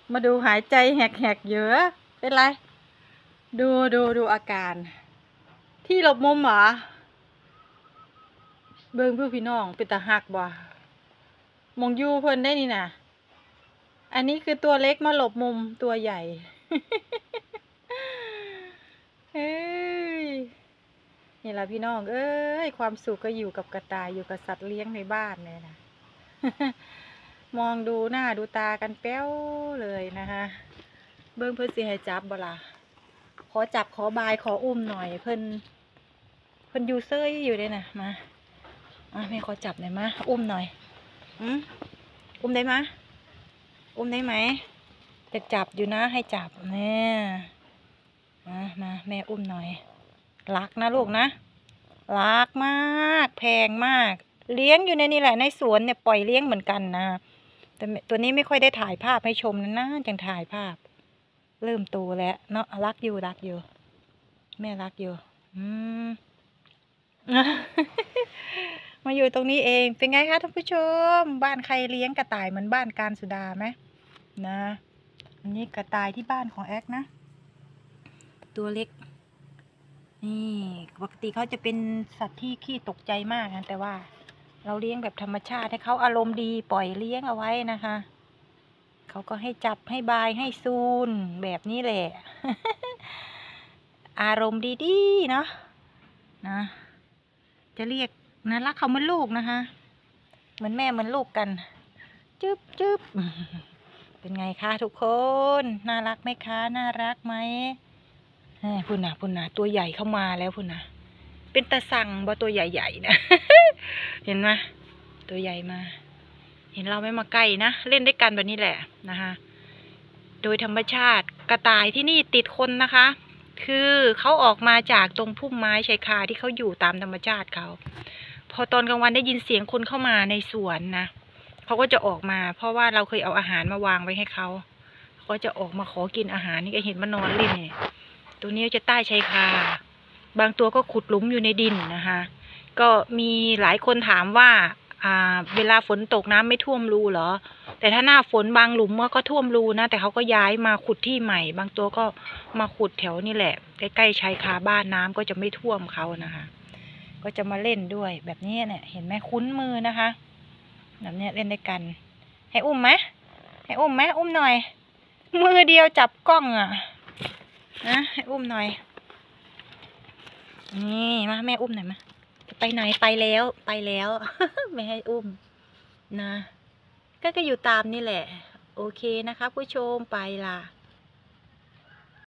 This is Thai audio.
มาดูหายใจแหกๆเยอะเป็นไรดูอาการที่หลบมุมเหรอเบิ่งเพื่อพี่น้องเป็นตาหักบ่มองยูเพิ่นได้นี่นะอันนี้คือตัวเล็กมาหลบมุมตัวใหญ่เฮ้ยนี่แหละพี่น้องเอ้ยความสุขก็อยู่กับกระต่ายอยู่กับสัตว์เลี้ยงในบ้านเลยนะมองดูหน้าดูตากันแป้วเลยนะคะเบิ่งเพิ่นสิให้จับบ่ล่ะขอจับขอบายขออุ้มหน่อยเพิ่นอยู่เซ้ยอยู่เลยนะมาแม่ขอจับหน่อยมาอุ้มหน่อยอุ้มได้ไหมอุ้มได้ไหมจะจับอยู่นะให้จับเนี่ยมาแม่อุ้มหน่อยรักนะลูกนะรักมากแพงมากเลี้ยงอยู่ในนี่แหละในสวนเนี่ยปล่อยเลี้ยงเหมือนกันนะแต่ตัวนี้ไม่ค่อยได้ถ่ายภาพให้ชมนะจังถ่ายภาพเริ่มโตแล้วเนาะรักอยู่แม่รักอยู่มาอยู่ตรงนี้เองเป็นไงคะท่านผู้ชมบ้านใครเลี้ยงกระต่ายเหมือนบ้านการสุดาไหมนะอันนี้กระต่ายที่บ้านของแอ๊กนะตัวเล็กนี่ปกติเขาจะเป็นสัตว์ที่ขี้ตกใจมากนะแต่ว่าเราเลี้ยงแบบธรรมชาติให้เขาอารมณ์ดีปล่อยเลี้ยงเอาไว้นะคะเขาก็ให้จับให้บายให้ซูนแบบนี้แหละ อารมณ์ดีๆเนาะนะจะเรียกนะรักเขาเหมือนลูกนะคะเหมือนแม่เหมือนลูกกันจึ๊บเป็นไงคะทุกคนน่ารักไหมคะน่ารักไหมพุ่นนะตัวใหญ่เข้ามาแล้วพุ่นนะเป็นตาสั่งบ่ตัวใหญ่ๆนะ เห็นไหมตัวใหญ่มาเห็นเราไม่มาใกล้นะเล่นด้วยกันแบบนี้แหละนะคะโดยธรรมชาติกระต่ายที่นี่ติดคนนะคะคือเขาออกมาจากตรงพุ่มไม้ชายคาที่เขาอยู่ตามธรรมชาติเขาพอตอนกลางวันได้ยินเสียงคนเข้ามาในสวนนะเขาก็จะออกมาเพราะว่าเราเคยเอาอาหารมาวางไว้ให้เขาก็จะออกมาขอกินอาหารนี่ก็เห็นมานอนเล่นเนี่ยตัวนี้จะใต้ชายคาบางตัวก็ขุดหลุมอยู่ในดินนะคะก็มีหลายคนถามว่าเวลาฝนตกน้ำไม่ท่วมรูเหรอแต่ถ้าหน้าฝนบางหลุมก็ท่วมรูนะแต่เขาก็ย้ายมาขุดที่ใหม่บางตัวก็มาขุดแถวนี่แหละใกล้ๆชายคาบ้านน้ำก็จะไม่ท่วมเขานะคะก็จะมาเล่นด้วยแบบนี้เนี่ยเห็นไหมคุ้นมือนะคะแบบนี้เล่นด้วยกันให้อุ้มไหมอุ้มหน่อยมือเดียวจับกล้องนะให้อุ้มหน่อยนี่มาแม่อุ้มหน่อยมาไปไหนไปแล้วไม่ให้อุ้มนะก็อยู่ตามนี่แหละโอเคนะคะผู้ชมไปล่ะ